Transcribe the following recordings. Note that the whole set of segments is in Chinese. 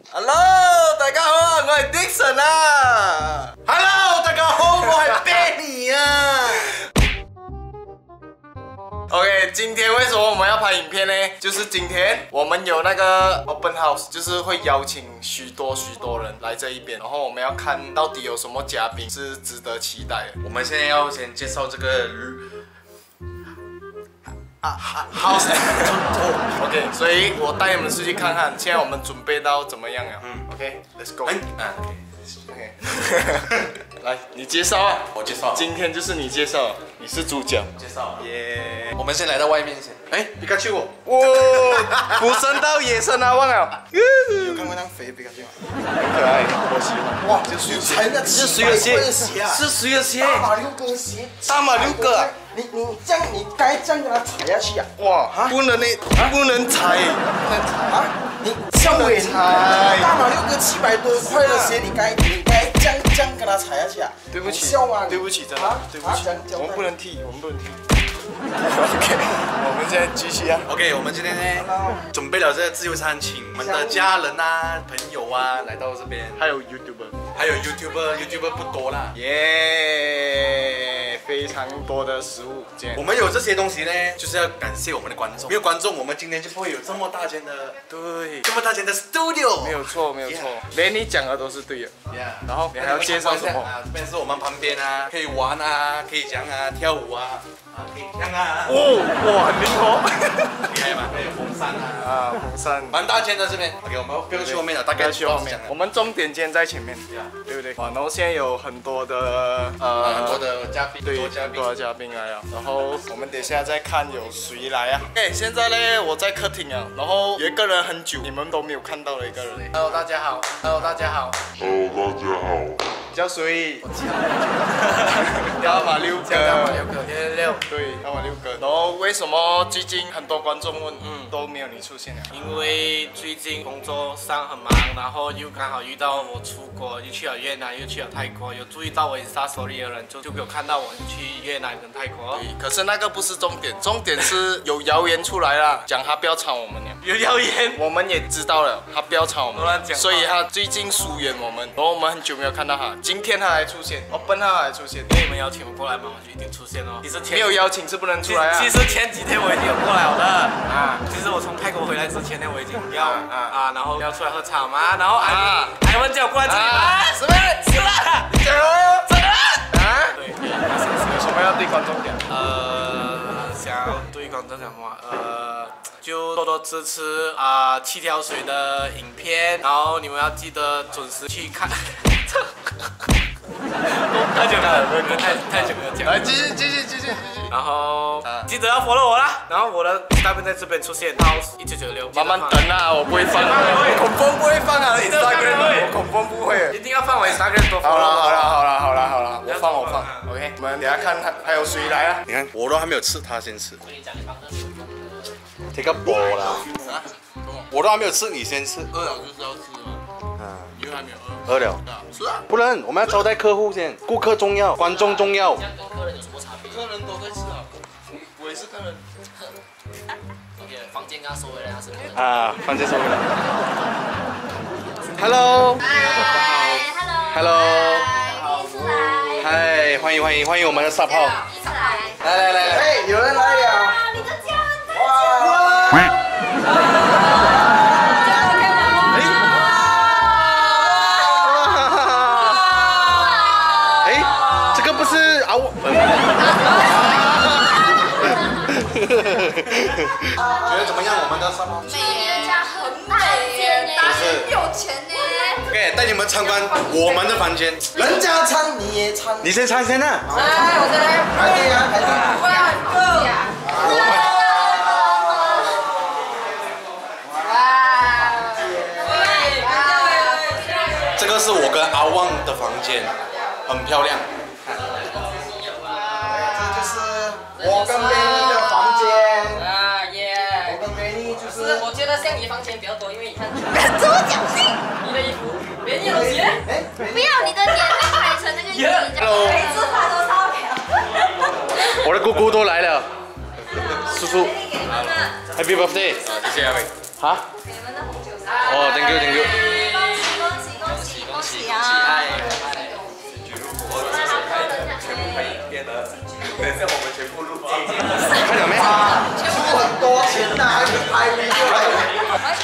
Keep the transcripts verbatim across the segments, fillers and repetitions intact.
Hello， 大家好，我係 Dixon 啊。Hello， 大家好，我係 Benny 啊。OK， 今天为什么我们要拍影片呢？就是今天我们有那个 open house， 就是会邀请许多许多人来这一边，然后我们要看到底有什么嘉宾是值得期待的。 我们现在要先介绍这个啊，house OK， 所以我带你们出去看看，现在我们准备到怎么样了？嗯 ，OK，Let's go。 啊 OK， 来，你介绍啊， 我介绍， 今天就是你介绍，你是主角。 介绍， 耶！ 我们先来到外面先。哎，皮卡丘， 哇，捕生到野生啊，忘了。 有看过那肥皮卡丘吗？ 很可爱，我喜欢。哇， 就谁才那是谁的鞋？ 啊？ 是谁的鞋？ 大马六哥鞋。 大马六哥啊！ 你你这样，你该这样给他踩下去啊！ 哇，不能呢，不能踩， 不能踩啊！你笑伟，大马六哥七百多块的鞋，你该你该这样这样给他踩下去啊！ 对不起， 笑吗？ 对不起，真的，对不起，我们不能踢，我们不能踢。OK， 我们现在继续啊。 OK， 我们今天呢准备了这个自助餐，请我们的家人啊、朋友啊来到这边， 还有 YouTuber， 还有 YouTuber，YouTuber 不多啦。 耶，非常多的食物。 我们有这些东西呢，就是要感谢我们的观众，没有观众，我们今天就不会有这么大间的， 对， 这么大间的 studio。 没有错，没有错，连你讲的都是对的。然后你还要介绍什么？ 啊，这边是我们旁边啊，可以玩啊，可以讲啊，跳舞啊。可以这样啊！ 哦，哇，很灵活， 厉害嘛？还有风扇啊， 啊，风扇， 蛮大间的这边。OK， 我们不用去后面了，大概去后面。我们重点间在前面，对不对？哇，然后现在有很多的呃很多的嘉宾， 对，很多的嘉宾来了。然后我们等一下再看有谁来啊。哎，现在呢我在客厅啊，然后有一个人很久你们都没有看到的一个人。 Hello， 大家好。Hello， 大家好。 Hello， 大家好。 叫谁？我叫大马六哥。 大马六哥，六六六。 对，大马六哥。然后为什么最近很多观众问，嗯，都没有你出现了？ 因为最近工作上很忙，然后又刚好遇到我出国，又去了越南，又去了泰国。有注意到我 Insta Story 的人，就就有看到我去越南跟泰国。 对，可是那个不是重点，重点是有谣言出来了，讲他不要吵我们了。 有谣言， 我们也知道了，他不要吵我们， 乱讲。 所以他最近疏远我们，然后我们很久没有看到他。今天他还出现，哦，本他还出现， 因为你们邀请我过来嘛，我就一定出现哦。其实没有邀请是不能出来啊。 其实前几天我已经有过来了的啊。其实我从泰国回来之前呢，我已经要啊啊，然后要出来喝茶嘛，然后啊，台湾叫我过来这里嘛， 是不是？ 是啦， 你讲哦， 真的啊？ 对， 有什么要对观众讲？ 呃，想要对观众讲话，呃。就多多支持啊、呃、七条水的影片，然后你们要记得准时去看。太久了，太太久没有讲。 来，继续继续继续继续。 然后、啊、记得要 follow 我啦。然后我的大便在这边出现 ，house 一九九六。 慢慢等啊，我不会放，我恐风不会放啊 ，Instagram 我恐风不会。 一定要放我 Instagram 多 follow。 好了好了好了好了好了，我放我放 ，OK。我们等下看还还有谁来啊？ 你看我都还没有吃，他先吃。 跟你讲，你放这。 这个波啦，我都还没有吃，你先吃。 饿了就是要吃嘛。嗯，你又还没有饿。饿了。 是啊。 不能，我们要招待客户先，顾客重要，观众重要。 这样跟客人有什么差别？ 客人都在吃啊，我也是客人。 OK， 房间刚收回来是不是？ 啊，房间收回来。Hello。 嗨 Hello。 好，第一次来。 嗨，欢迎欢迎欢迎我们的撒炮。 第一次来。 来来来来。 哎，有人来了。 哇，你的家人在哇！ 哎，这个不是啊我。觉得怎么样？我们的撒炮？ 美人家很美，他很有钱呢。 OK， 带你们参观我们的房间。 人家唱你也唱。 你先唱先啊。 来，我再来。 排队啊，排队。 哇，够呀！ 这个是我跟阿旺的房间，很漂亮。 这就是我跟 Benny 的房间。 啊耶！ 我跟 Benny 就不是， 是。 我觉得像你房间比较多，因为你看怎么讲信？ 你的衣服，别人的鞋。 哎， 不要你的脸被拍成那个鱼，这样每次拍都超漂亮。 我的姑姑都来了，叔叔给你们的， ，Happy birthday！ 啊，谢谢阿伟。 哈？ 给你们的红酒。 哦 ，Thank you，Thank you。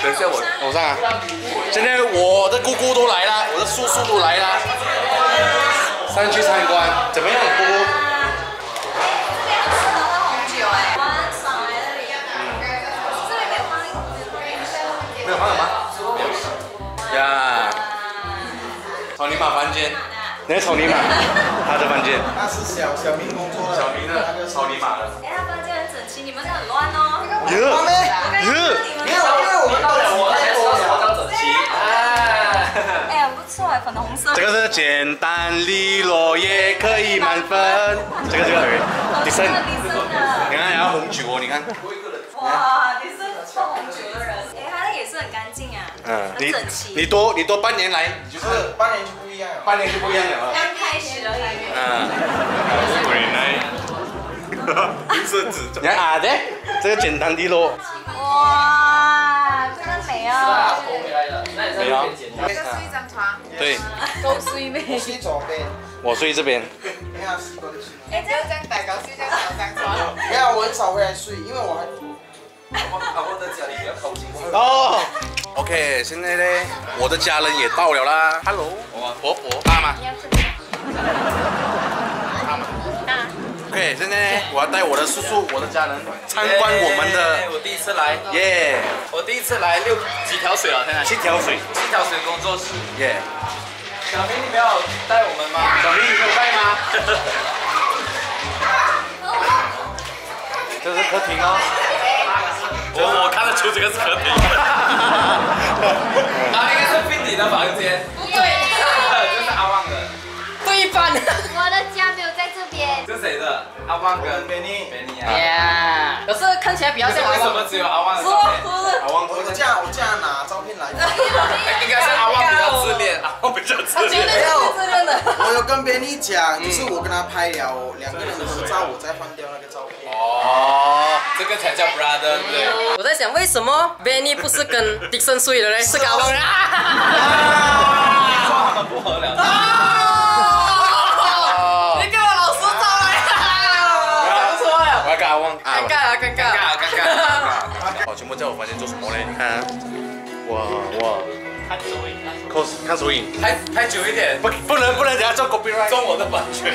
等一下我我上啊！现在我的姑姑都来了，我的叔叔都来了，上去参观，怎么样，姑姑？ 这边很适合喝红酒哎，哇，爽来这里。这里没有放没有放什么？呀，草泥马房间，那是草泥马，他的房间。 那是小小明工作的， 小明的那个草泥马的。 哎，他房间很整齐，你们是很乱哦。 耶我刚刚看到你们。 没有，因为我们到了我太多了。 整齐。哎。 哎，很不错哎，粉红色。 这个是简单利落也可以满分。这个这个，迪森，你看还要红酒哦，你看。 哇，你是喝红酒的人。哎，他的也是很干净啊。 嗯，你很整齐。 你多你多半年来，你就是是半年就不一样了。 半年就不一样了。 刚开始而已。 嗯。是指你看啊的，这个简单利落。 哇，真的美啊！ 没有。 这个是一张床， 对， 都睡美。 我睡左边， 我睡这边。 你看西瓜的睡。 哎，就这样抬高睡这样小张床。 没有，我很少回来睡，因为我还。 阿旺在家里比较靠近。 哦 ，OK， 现在呢，我的家人也到了啦。Hello， 婆婆爸妈。爸妈。OK， 现在呢，我要带我的叔叔、我的家人参观我们的。 我第一次来， 耶， 我第一次来六几条水了，现在七条水。 七条水工作室。 耶， 小明，你没有带我们吗？ 小明，你有带吗？这是客厅哦。 我我看得出这个是客厅。啊，应该是宾你的房间。 对， 这是阿旺的。 对半。我的家没有在这边。 这是谁的？阿旺跟贝尼。 贝尼啊。 呀，可是看起来比较像为什么只有阿旺的照片？ 阿旺， 我这样我这样拿照片来。 应该是阿旺比较自恋，阿旺比较自恋。 绝对是自恋的。 我有跟贝尼讲，就是我跟他拍了两个人的合照，我再换掉那个照片。 哦，这个才叫 brother， 对不对？ 我在想，为什么 Benny 不是跟 Dixon 睡的嘞？是跟阿旺啊！ 他们不合了。 你给我老实照来，不错呀。 我要跟阿旺。 尴尬啊，尴尬， 尴尬，尴尬。 哦，全部在我房间做什么嘞？你看啊，哇哇， 看手影， cos 看手影， 拍拍久一点， 不不能不能等下做 copyright。 中我的版权。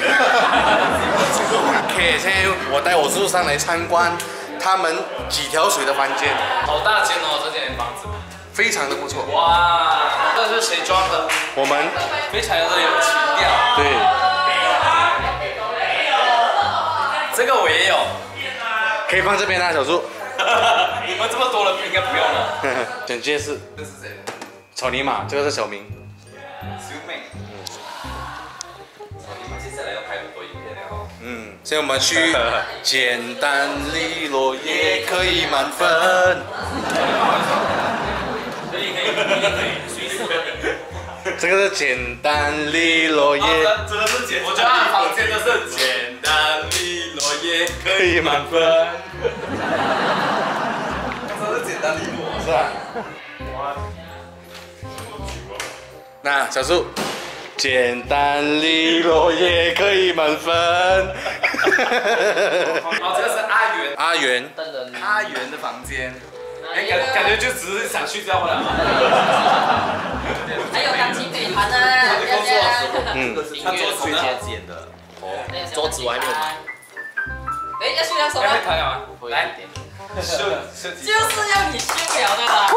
OK， 现在我带我叔叔上来参观他们几条水的房间， 好大间哦，这间房子。 非常的不错。 哇，这是谁装的？ 我们非常的有情调。 对， 这个我也有。 可以放这边啊，小叔。 你们这么多人应该不用了。 简介是这是谁？ 草泥马，这个是小明。 小妹。你们接下来要拍很多影片了哦。 嗯，现在我们去简单利落也可以满分。 可以可以可以，随时。 这个是简单利落也真的是简，我觉得他房间都是简单利落也可以满分。真是简单利落， 是吧？那小叔，简单利落也可以满分。 哦，这个是阿元， 阿元， 阿元的房间。哎，感感觉就只是想睡觉了。 还有钢琴对弹啊， 嗯， 他桌子呢？ 剪的， 桌子我还没有买。哎，要秀两手吗？ 要弹啊！来，秀秀几就是要你秀了的啦。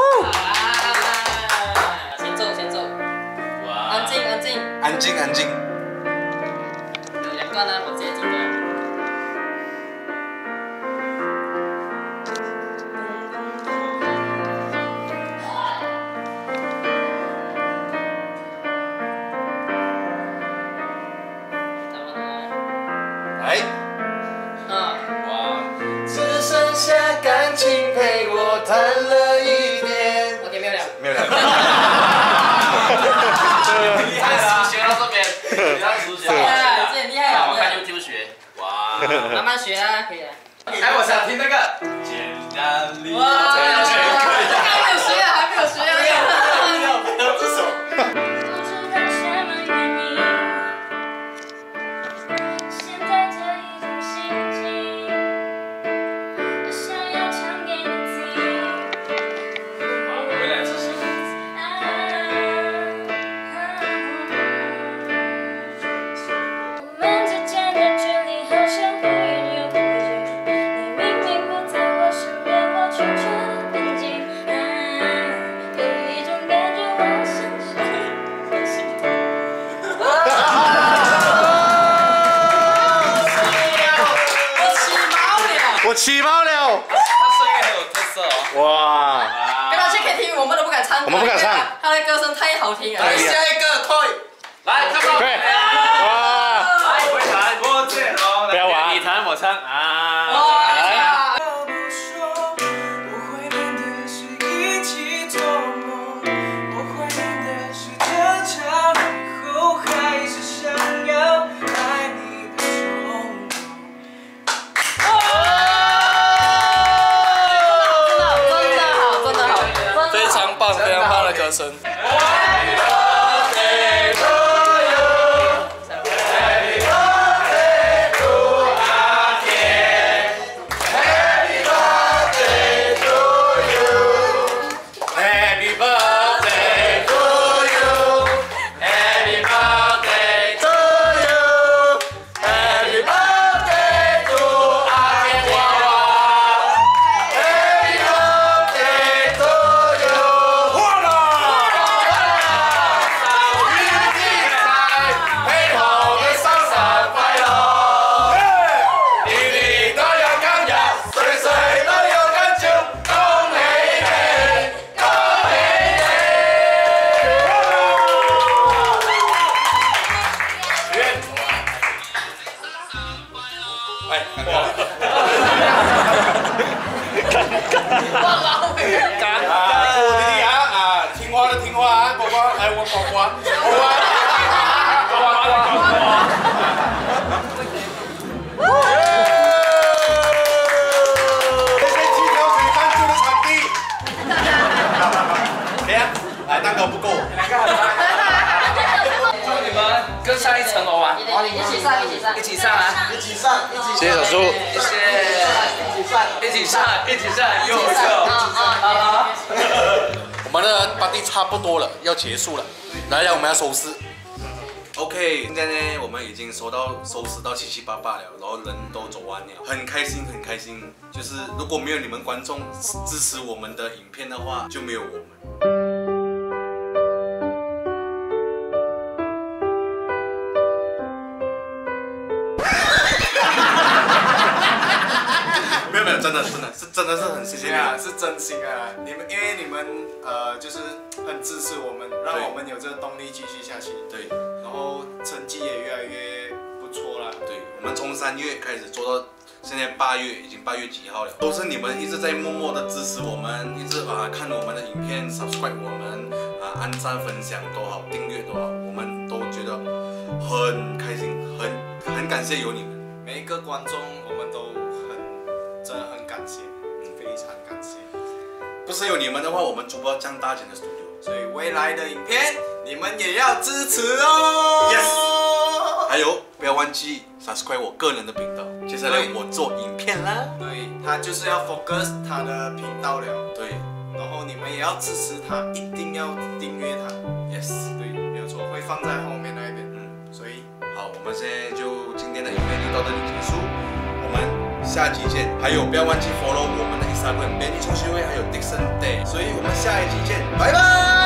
啊！先奏先奏，安静安静， 安静安静。 有两段呢，我直接记得。 来， 嗯， 哇！ 只剩下感情陪我谈了一遍。 OK 没有了， 没有了。 厉害了，学到这边，你让叔学。 哎，这很厉害啊！ 我看 YouTube 学。哇！ 慢慢学啊，可以了。 哎，我想听那个。简单利落。 哇！还没有学啊，还没有学啊。 这首。 不知道什么原因，现在这一种心情，想要唱给你听。 回来我起爆了！ 他声音很有特色哦。 哇！ 跟他去 K T V， 我们都不敢唱。 我们不敢唱， 他的歌声太好听了。 来下一个退， 来，看到。 对，哇！ 来，我弹，我接， 不要玩， 你弹我唱啊！ 来。 非常棒，非常棒的歌声。 更上一层楼啊！ 一起上，一起上， 一起上啊！ 一起上，一起谢谢小叔， 谢谢，一起上，一起上，一起上，优秀！ 我们的班地差不多了，要结束了。来来，我们要收拾。 OK， 现在呢，我们已经收到收拾到七七八八了，然后人都走完了，很开心，很开心。就是如果没有你们观众支持我们的影片的话，就没有我们。 没有没有，真的真的是真的是很谢谢你啊，是真心啊！你们因为你们呃就是很支持我们，让我们有这个动力继续下去。 对， 然后成绩也越来越不错啦。 对，我们从三月开始做到现在八月，已经八月几号了，都是你们一直在默默的支持我们，一直啊看我们的影片 ，subscribe 我们啊按赞分享都好，订阅都好，我们都觉得很开心，很很感谢有你们， 每一个观众我们都。 真的很感谢，非常感谢。 不是有你们的话，我们租不到这样大间的 studio。 所以未来的影片，你们也要支持哦。 Yes。还有，不要忘记 subscribe 我个人的频道。接下来我做影片啦。 对，他就是要 focus 他的频道了。 对。 然后你们也要支持他，一定要订阅他。 Yes。 对，没有错，会放在后面那一边。嗯。所以， 好，我们现在就今天的影片就到这里结束。我们。 下集见，还有不要忘记 follow 我们的 Instagram， Benny 冲学会，还有 Dixon Day， 所以我们下一集见，拜拜。